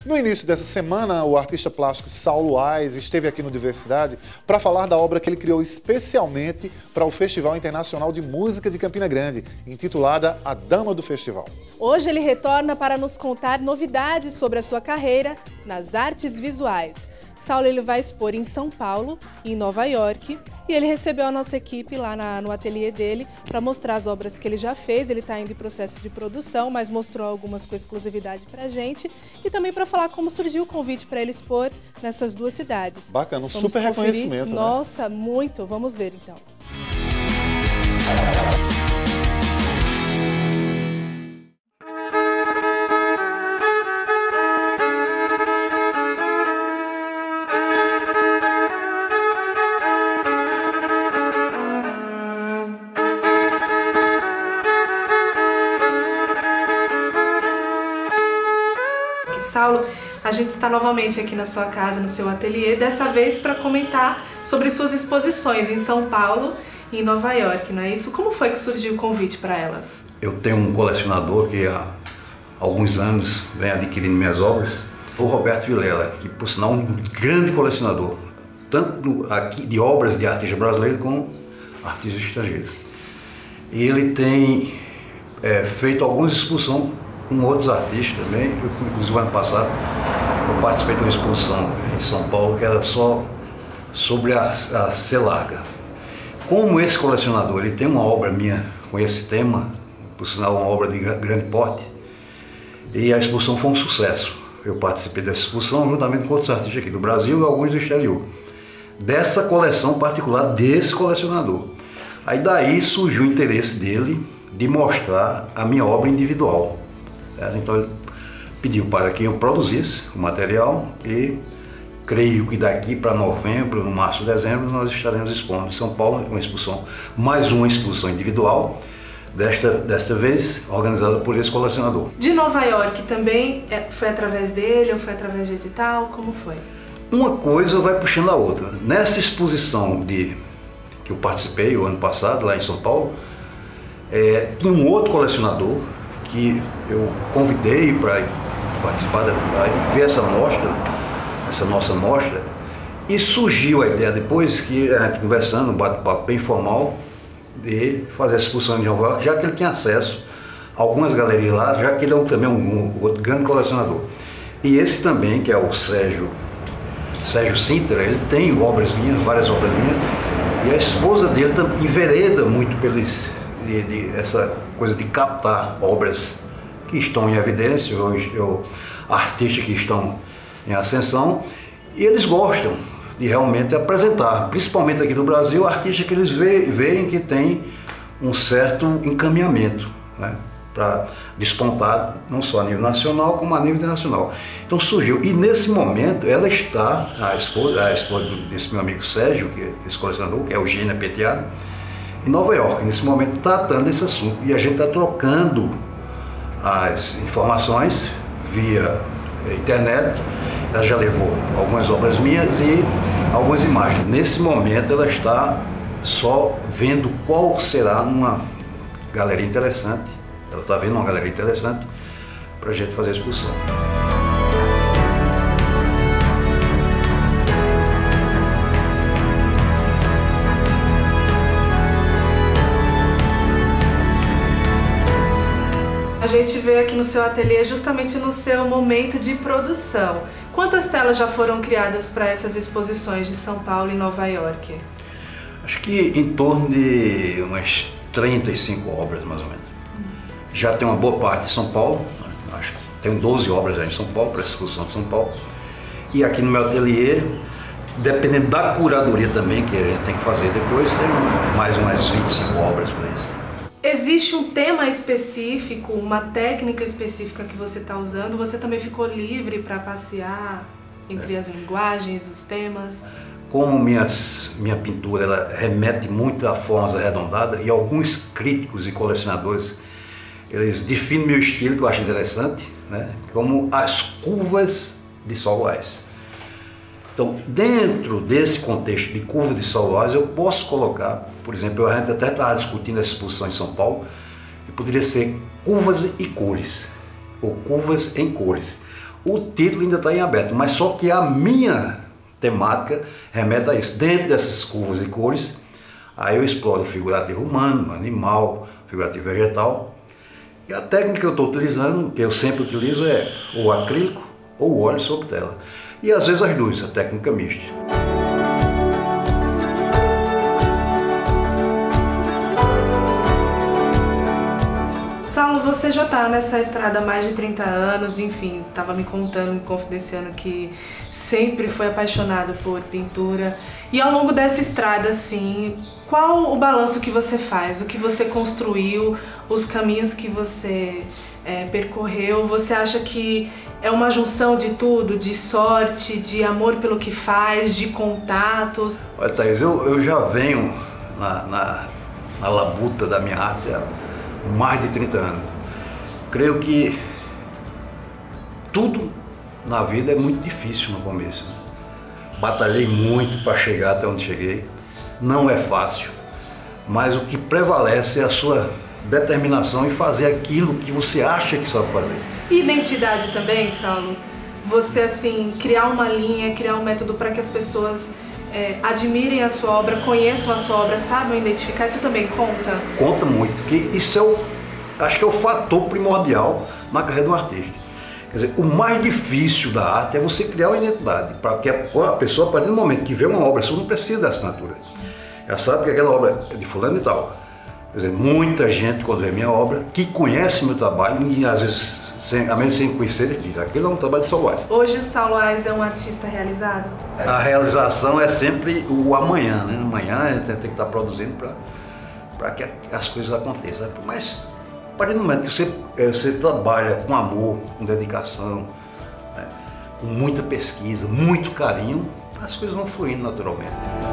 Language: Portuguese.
No início dessa semana, o artista plástico Saulo Ais esteve aqui no Diversidade para falar da obra que ele criou especialmente para o Festival Internacional de Música de Campina Grande, intitulada A Dama do Festival. Hoje ele retorna para nos contar novidades sobre a sua carreira nas artes visuais. Saulo ele vai expor em São Paulo e em Nova York e ele recebeu a nossa equipe lá no ateliê dele para mostrar as obras que ele já fez. Ele está indo em processo de produção, mas mostrou algumas com exclusividade para a gente e também para falar como surgiu o convite para ele expor nessas duas cidades. Bacana, um Vamos super conferir. reconhecimento, né? Nossa, muito. Vamos ver então. Saulo, a gente está novamente aqui na sua casa, no seu ateliê, dessa vez para comentar sobre suas exposições em São Paulo e em Nova York, não é isso? Como foi que surgiu o convite para elas? Eu tenho um colecionador que há alguns anos vem adquirindo minhas obras, o Roberto Vilela, que por sinal é um grande colecionador, tanto aqui de obras de artista brasileiro como artistas estrangeiros. E ele tem feito algumas exposições com outros artistas também. Inclusive ano passado eu participei de uma exposição em São Paulo que era só sobre a C larga. Como esse colecionador ele tem uma obra minha com esse tema, por sinal uma obra de grande porte, e a exposição foi um sucesso. Eu participei dessa exposição juntamente com outros artistas aqui do Brasil e alguns do exterior, dessa coleção particular desse colecionador. Aí daí surgiu o interesse dele de mostrar a minha obra individual. Então ele pediu para que eu produzisse o material e creio que daqui para novembro, no março, dezembro, nós estaremos expondo em São Paulo uma exposição, mais uma exposição individual, desta vez organizada por esse colecionador. De Nova York também foi através dele ou foi através de edital? Como foi? Uma coisa vai puxando a outra. Nessa exposição que eu participei o ano passado lá em São Paulo, tinha um outro colecionador que eu convidei para participar, ver essa mostra, essa nossa mostra, e surgiu a ideia, depois que a gente conversando, um bate-papo bem informal, de fazer a exposição em Nova York, já que ele tinha acesso a algumas galerias lá, já que ele é também um outro grande colecionador. E esse também, que é o Sérgio Sintra, ele tem obras minhas, várias obras minhas, e a esposa dele envereda muito essa coisa de captar obras que estão em evidência, ou artistas que estão em ascensão, e eles gostam de realmente apresentar, principalmente aqui do Brasil, artistas que eles veem que tem um certo encaminhamento, né, para despontar não só a nível nacional, como a nível internacional. Então surgiu, e nesse momento ela está, a esposa desse meu amigo Sérgio, que é esse colecionador, que é Eugênia Penteado, em Nova York, nesse momento, tratando desse assunto. E a gente está trocando as informações via internet. Ela já levou algumas obras minhas e algumas imagens. Nesse momento, ela está só vendo qual será uma galeria interessante. Ela está vendo uma galeria interessante para a gente fazer a exposição. A gente vê aqui no seu ateliê justamente no seu momento de produção. Quantas telas já foram criadas para essas exposições de São Paulo e Nova York? Acho que em torno de umas 35 obras, mais ou menos. Já tem uma boa parte em São Paulo, acho que tenho 12 obras já em São Paulo, para a exposição de São Paulo. E aqui no meu ateliê, dependendo da curadoria também, que a gente tem que fazer depois, tem mais umas 25 obras para isso. Existe um tema específico, uma técnica específica que você está usando? Você também ficou livre para passear entre as linguagens, os temas? Como minha pintura ela remete muito a formas arredondadas, e alguns críticos e colecionadores eles definem meu estilo, que eu acho interessante, né, como as curvas de Saulo Ais. Então, dentro desse contexto de curva de Saulo Ais, eu posso colocar, por exemplo, a gente até estava discutindo essa exposição em São Paulo, que poderia ser curvas e cores, ou curvas em cores. o título ainda está em aberto, mas só que a minha temática remete a isso. Dentro dessas curvas e cores, aí eu exploro o figurativo humano, animal, figurativo vegetal. E a técnica que eu estou utilizando, que eu sempre utilizo, é o acrílico ou o óleo sobre tela. E às vezes as duas, a técnica mista. Saulo, você já está nessa estrada há mais de 30 anos, enfim, estava me contando, me confidenciando que sempre foi apaixonado por pintura. E ao longo dessa estrada, assim, qual o balanço que você faz? O que você construiu, os caminhos que você percorreu? Você acha que é uma junção de tudo, de sorte, de amor pelo que faz, de contatos? Olha, Thaís, eu já venho na labuta da minha arte há mais de 30 anos. Creio que tudo na vida é muito difícil no começo, né? Batalhei muito para chegar até onde cheguei. Não é fácil, mas o que prevalece é a sua determinação em fazer aquilo que você acha que sabe fazer. Identidade também, Saulo? Você, assim, criar uma linha, criar um método para que as pessoas admirem a sua obra, conheçam a sua obra, saibam identificar, isso também conta? Conta muito, porque isso acho que é o fator primordial na carreira do artista. Quer dizer, o mais difícil da arte é você criar uma identidade, para que a pessoa, a partir do momento que vê uma obra sua, não precisa da assinatura. Já sabe que aquela obra é de fulano e tal. Quer dizer, muita gente, quando vê minha obra, que conhece meu trabalho, e às vezes, a menos sem conhecer, diz, aquele é um trabalho de Saulo Aires. Hoje o Saulo Aires é um artista realizado? A realização é sempre o amanhã, né? Amanhã a gente tem que estar produzindo para que as coisas aconteçam. Mas, a partir do momento que você trabalha com amor, com dedicação, né? Com muita pesquisa, muito carinho, as coisas vão fluindo naturalmente.